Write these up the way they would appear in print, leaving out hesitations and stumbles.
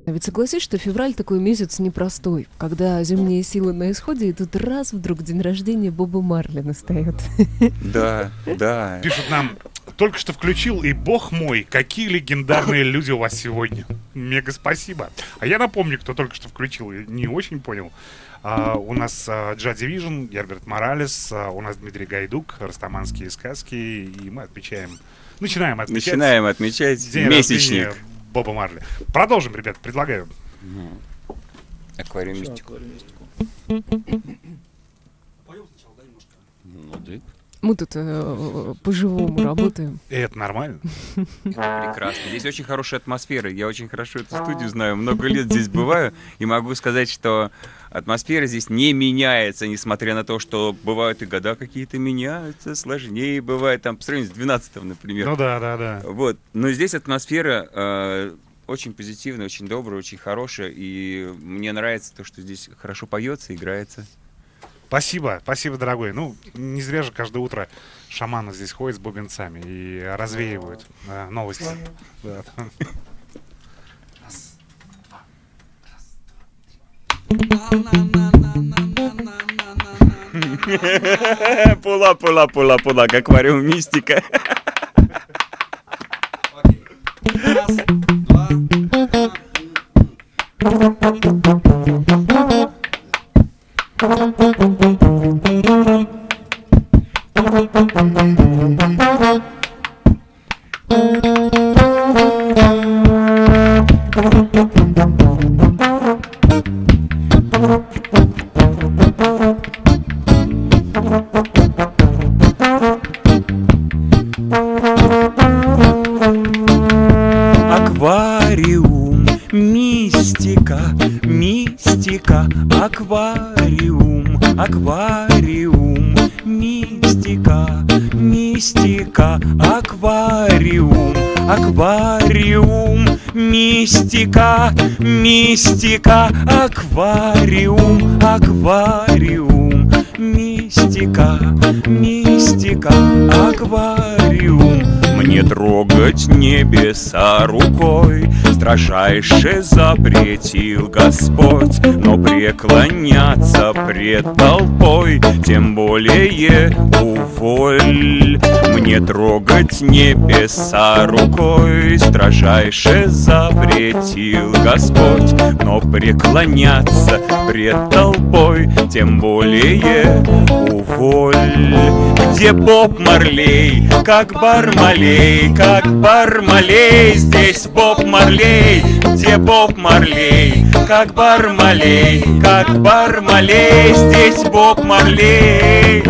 Ведь согласись, что февраль такой месяц непростой, когда зимние силы на исходе, и тут раз вдруг день рождения Боба Марли настает. Да, да. Пишут нам, только что включил, и бог мой, какие легендарные люди у вас сегодня. Мега спасибо. А я напомню, кто только что включил, и не очень понял. У нас Джа Дивижн, Герберт Моралес, у нас Дмитрий Гайдук, Растаманские сказки, и мы начинаем отмечать день месячник рождения Боба Марли. Продолжим, ребят, предлагаю. Аквариумистику. Мы тут по-живому работаем. И это нормально. Прекрасно. Здесь очень хорошая атмосфера. Я очень хорошо эту студию знаю. Много лет здесь бываю. И могу сказать, что атмосфера здесь не меняется, несмотря на то, что бывают и года какие-то меняются, сложнее бывает. Там по сравнению с 12-м, например. Ну да. Вот. Но здесь атмосфера очень позитивная, очень добрая, очень хорошая. И мне нравится то, что здесь хорошо поется, играется. Спасибо, дорогой. Ну, не зря же каждое утро шаманы здесь ходят с бубенцами и развеивают новости. Да. Пула, аквариум мистика. Раз, два, Аквариум, мистика, аквариум, мистика, аквариум, мистика, аквариум, мистика, аквариум. Мне трогать небеса рукой строжайше запретил Господь, но преклоняться пред толпой тем более уволь. Мне трогать небеса рукой строжайше запретил Господь, но преклоняться пред толпой тем более уволь. Где Боб Марлей, как Бармалей, здесь Боб Марлей. Где Боб Марлей, как Бармалей, здесь Боб Марлей.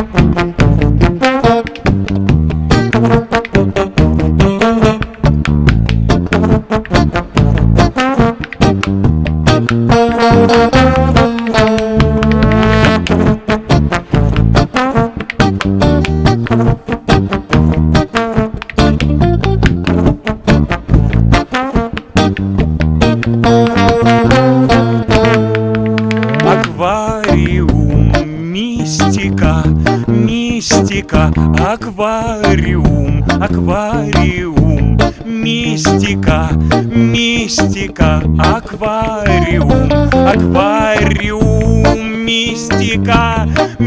Аквариум, мистика, аквариум, мистика,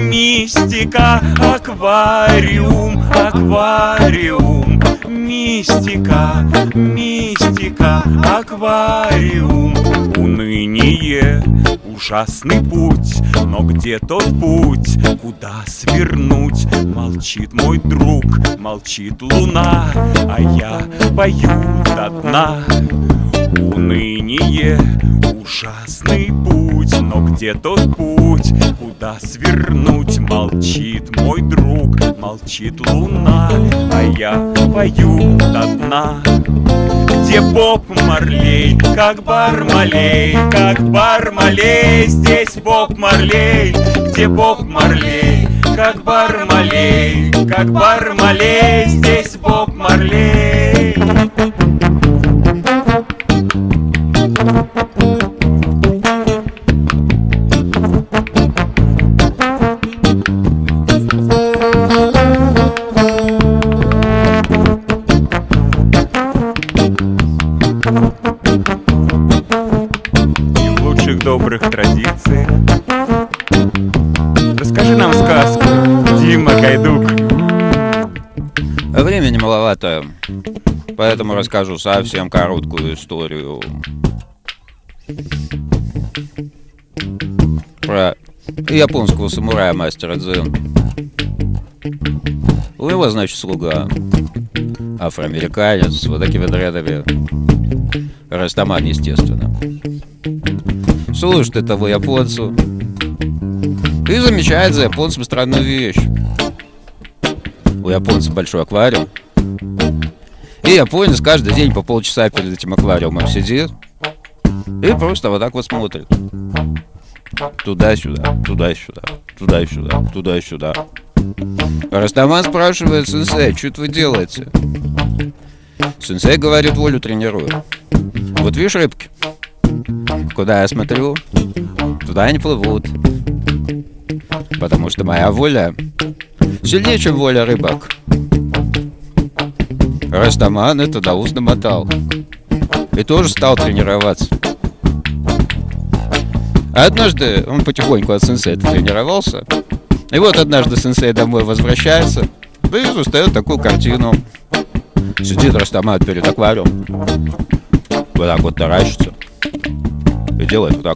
аквариум, мистика, аквариум. Уныние, ужасный путь, но где тот путь, куда свернуть? Молчит мой друг, молчит луна, а я пою до дна. Уныние, ужасный путь, но где тот путь, куда свернуть? Молчит мой друг, молчит луна, а я пою до дна. Где Боб Марлей, как Бармалей, здесь Боб Марлей. Где Боб Марлей, как Бармалей, здесь Боб Марлей. добрых традициях. Расскажи нам сказку, Дима Гайдук. Времени маловато, поэтому расскажу совсем короткую историю про японского самурая мастера дзен. У него, значит, слуга афроамериканец с вот такими дредами. Растаман, естественно. Слушает этого японцу и замечает за японцем странную вещь. У японца большой аквариум, и японец каждый день по полчаса перед этим аквариумом сидит и просто вот так вот смотрит. Туда-сюда, туда-сюда, туда-сюда, туда-сюда. Растаман спрашивает: сенсей, что это вы делаете? Сенсей говорит: волю тренирую. Вот видишь рыбки? Куда я смотрю, туда они плывут. Потому что моя воля сильнее, чем воля рыбок. Растаман это до ус намотал и тоже стал тренироваться. А однажды он потихоньку от сенсея тренировался. И вот однажды сенсей домой возвращается, да и застает такую картину. Сидит Растаман перед аквариумом, вот так вот таращится и делает вот так.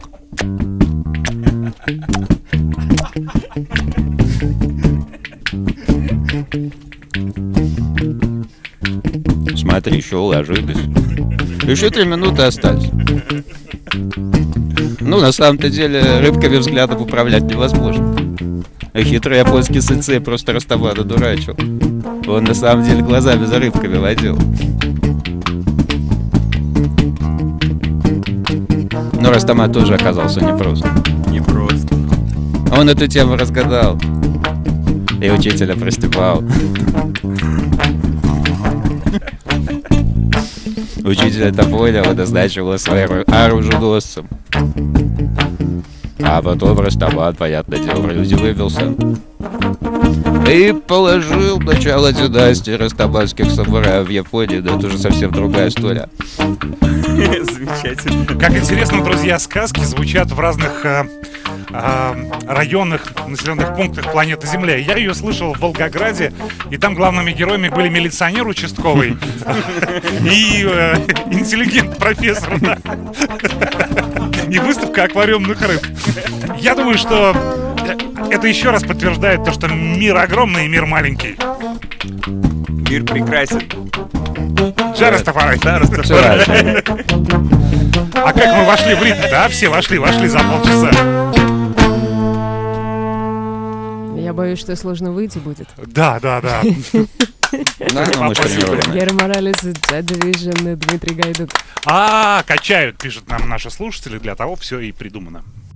Смотри, еще уложились. Еще 3 минуты остались. Ну, на самом-то деле, рыбками взглядом управлять невозможно. А хитрый японский сенсей просто Растамана дурачил. Он на самом деле глазами за рыбками водил. Но Растаман тоже оказался непрост. Непросто. Он эту тему разгадал и учителя простебал. Учитель это понял и назначил его своим оруженосцем. А потом Растаман, понятное дело, вроде выбился и положил начало династии растаманских самураев в Японии. Да это уже совсем другая история. Замечательно. Как интересно, друзья, сказки звучат в разных районных населенных пунктах планеты Земля. Я ее слышал в Волгограде, и там главными героями были милиционер участковый и интеллигент-профессор, и выставка аквариумных рыб. Я думаю, что это еще раз подтверждает то, что мир огромный и мир маленький. Мир прекрасен. Джа Растафарай. А как мы вошли в ритм, да? Все вошли за полчаса. Я боюсь, что сложно выйти будет. Да. Да, ну мы ж тренированы. Гера Моралес, Джа Division, Дмитрий Гайдук. Качают, пишут нам наши слушатели, для того все и придумано.